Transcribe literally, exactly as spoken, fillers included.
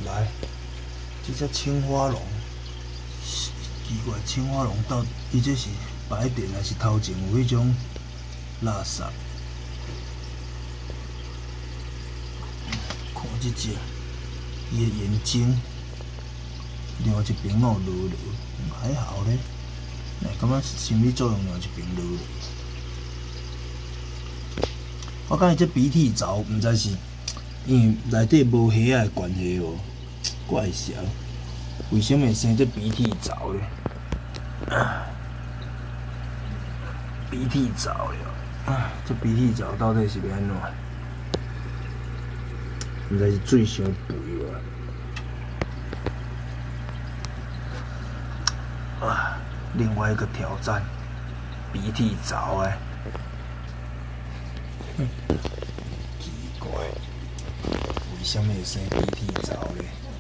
来，这只青花龙，奇怪，青花龙到伊这是白电还是头前有迄种垃圾？看这只，伊的眼睛，另外一边有落落，还好咧。哎，感觉心理作用另外一边落落。我感觉这鼻涕槽，毋知是因为内底无虾仔的关系哦，怪潲。为什么会生这鼻涕槽咧？啊，鼻涕槽了，啊，这鼻涕槽到底是要安怎？毋知是水伤肥哇！啊，另外一个挑战，鼻涕槽诶。奇怪，为什么会生鼻涕槽咧？